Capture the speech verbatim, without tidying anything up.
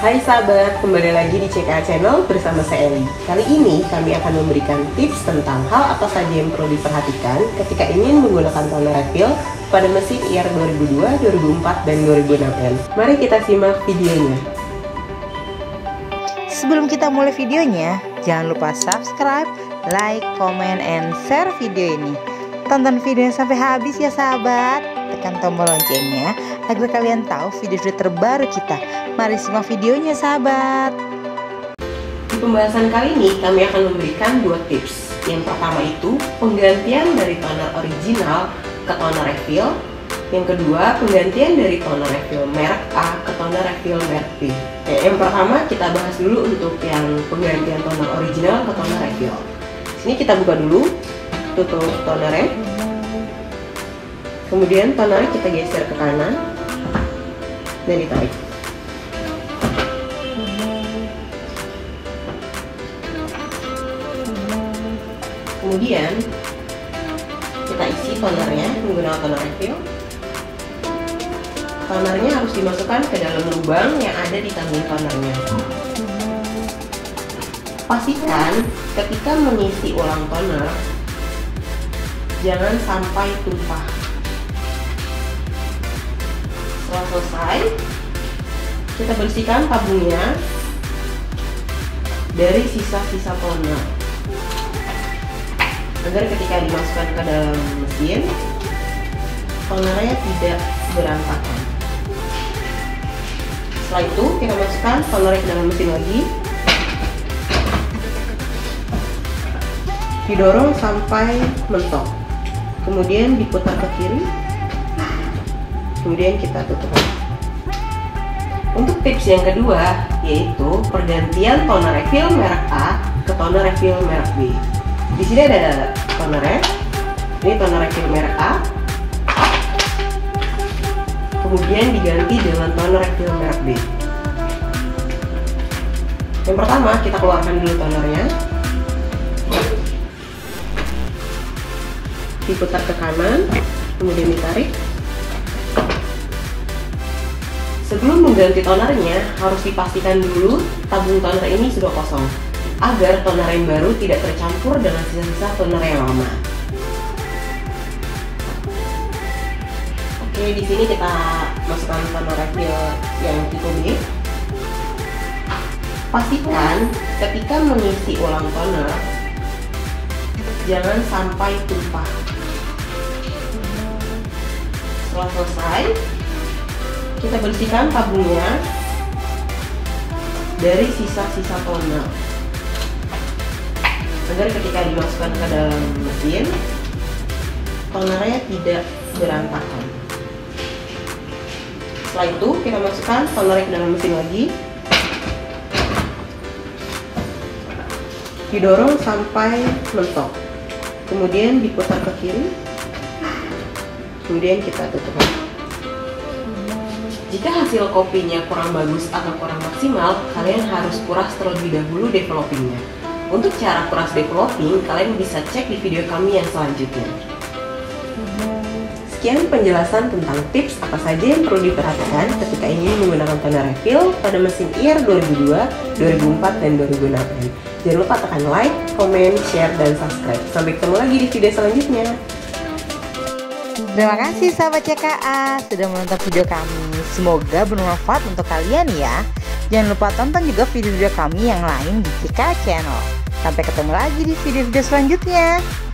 Hai sahabat, kembali lagi di C K A Channel bersama saya Eli. Kali ini kami akan memberikan tips tentang hal apa saja yang perlu diperhatikan ketika ingin menggunakan toner refill pada mesin I R dua ribu dua, dua ribu empat, dan dua ribu enam N. Mari kita simak videonya. Sebelum kita mulai videonya, jangan lupa subscribe, like, comment, and share video ini. Tonton videonya sampai habis ya sahabat. Tekan tombol loncengnya agar kalian tahu video-video terbaru kita. Mari simak videonya sahabat. Di pembahasan kali ini kami akan memberikan dua tips. Yang pertama itu penggantian dari toner original ke toner refill. Yang kedua penggantian dari toner refill merek A ke toner refill merek B. Oke, yang pertama kita bahas dulu untuk yang penggantian toner original ke toner refill. Sini kita buka dulu tutup tonernya. Kemudian tonernya kita geser ke kanan dan ditarik. Kemudian kita isi tonernya menggunakan toner refill. Tonernya harus dimasukkan ke dalam lubang yang ada di tabung tonernya. Pastikan ketika mengisi ulang toner jangan sampai tumpah. Setelah selesai, kita bersihkan tabungnya dari sisa-sisa toner agar ketika dimasukkan ke dalam mesin tonernya tidak berantakan. Setelah itu kita masukkan toner ke dalam mesin lagi, didorong sampai mentok, kemudian diputar ke kiri, kemudian kita tutup. Untuk tips yang kedua yaitu pergantian toner refill merek A ke toner refill merek B. Di sini ada tonernya. Ini toner refill merek A. Kemudian diganti dengan toner refill merek B. Yang pertama kita keluarkan dulu tonernya. Diputar ke kanan, kemudian ditarik. Sebelum mengganti tonernya harus dipastikan dulu tabung toner ini sudah kosong, agar toner yang baru tidak tercampur dengan sisa-sisa toner yang lama. Oke, di sini kita masukkan toner refill yang tipe B. Pastikan ketika mengisi ulang toner jangan sampai tumpah. Setelah selesai, kita bersihkan tabungnya dari sisa-sisa toner agar ketika dimasukkan ke dalam mesin tonernya tidak berantakan. Setelah itu kita masukkan toner ke dalam mesin lagi, didorong sampai mentok, kemudian diputar ke kiri, kemudian kita tutup. Jika hasil kopinya kurang bagus atau kurang maksimal, kalian harus kuras terlebih dahulu developingnya. Untuk cara kuras developing, kalian bisa cek di video kami yang selanjutnya. Sekian penjelasan tentang tips apa saja yang perlu diperhatikan ketika ingin menggunakan toner refill pada mesin I R dua ribu dua, dua ribu empat, dan dua ribu enam N. Jangan lupa tekan like, comment, share, dan subscribe. Sampai ketemu lagi di video selanjutnya. Terima kasih sahabat C K A sudah menonton video kami. Semoga bermanfaat untuk kalian ya. Jangan lupa tonton juga video-video kami yang lain di C K A Channel. Sampai ketemu lagi di video-video selanjutnya.